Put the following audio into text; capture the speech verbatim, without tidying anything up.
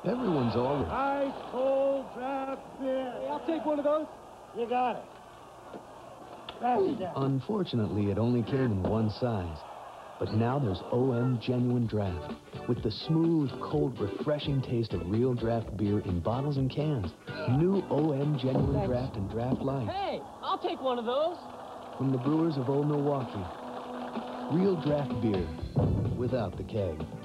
Everyone's always... Ice cold draft beer. Hey, I'll take one of those. You got it. Pass it down. Unfortunately, it only came in one size. But now there's O M Genuine Draft, with the smooth, cold, refreshing taste of real draft beer in bottles and cans. New O M Genuine Thanks. Draft and Draft Light. Hey, I'll take one of those. From the brewers of Old Milwaukee. Real draft beer, without the keg.